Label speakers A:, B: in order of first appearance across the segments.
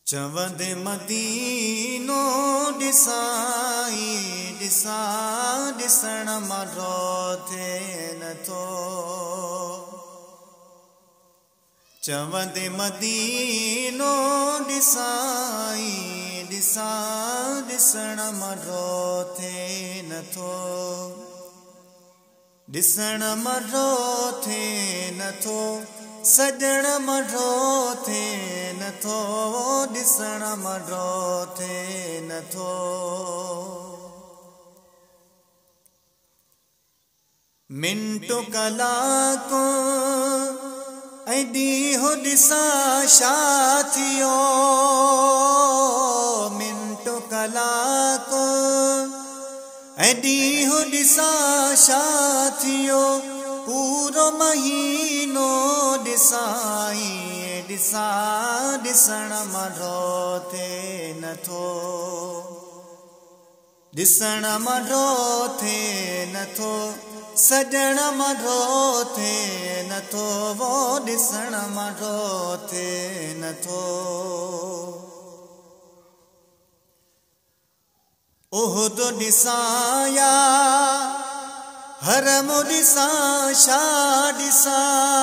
A: चवंदे मदीनो दिसाई दिसा दिसण मरो थे नथो। चवंदे मदीनो दिसाई दिसा दिसण मरो थे नथो। दिसण मरो थे नथो सजण मरो थे नथो। दिसण मरो थे नथो। मिंटो कलाको ऐडी हो दिसा छा थियो। मिंटो कलाको ऐडी हो दिसा छा थियो। पूरो महीनो दिसाई दिसा दिसण मरो थे नथो। दिसण मरो थे नथो सजण मरो थे नथो। वो दिसण मरो थे नथो। ओह तो दिसाया हरम दिसा छा दिसा।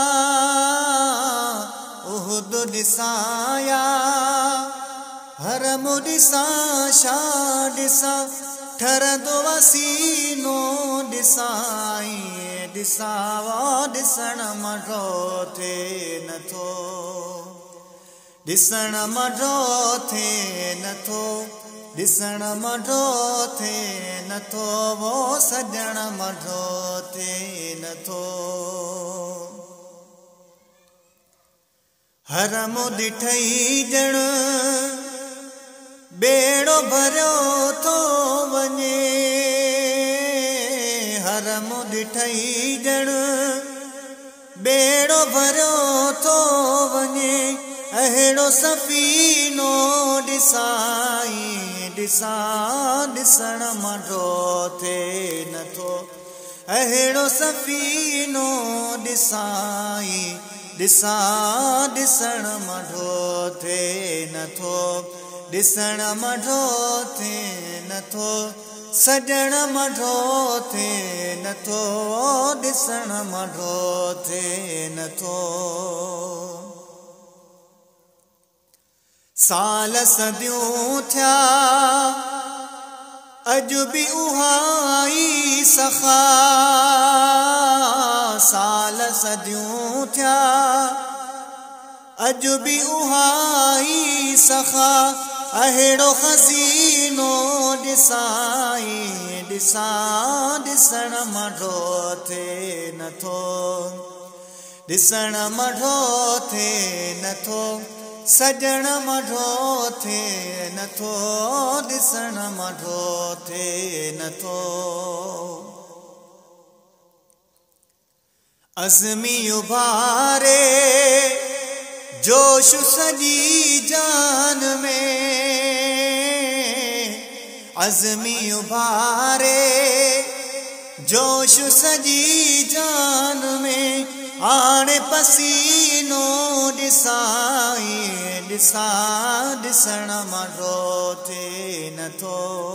A: उहुद दिसाया हरम दिसा छा दिसा। ठरंदो वसीनो दिसाई दिसा। वो दिसण मरो थे नथो। दिसण मरो थे नथो दिसण मरो थे नथो। वो सजण मरो थे नथो। हरम ॾिठई ॼण बेड़ो भरियो थो वञे। हरम ॾिठई ॼण बेड़ो भरियो थो वञे। अहिड़ो सफ़ीनो दिसाई दिसा दिसण मरो थे नथो। अहिड़ो सफ़ीनो दिसाई दिसा दिसण मरो थे नथो। दिसण मरो थे नथो सजण मरो थे नथो। दिसण मरो थे नथो। साल सदियूं थिया अॼु बि उहाई सखा। साल सदियूं थिया अॼु बि उहाई सखा। अहिड़ो खज़ीनो दिसाई दिसा दिसण मरो थे नथो। दिसण मरो थे नथो सजण मरो थे नथो। दिसण मरो थे नथो। अज़मी उभारे जोश सजी जान में। अज़मी उभारे जोश सजी जान में। आणे पसीनो दिसाई दिसा दिसण मरो थे नथो।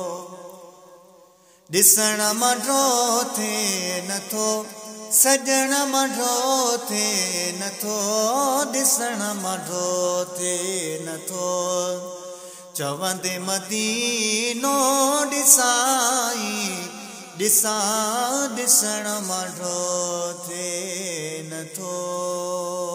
A: दिसण मरो थे नथो सजण मरो थे नथो। दिसण मरो थे नथो। चवंदे मदीनो दिसाई दिसा दिसण मरो थे नथो।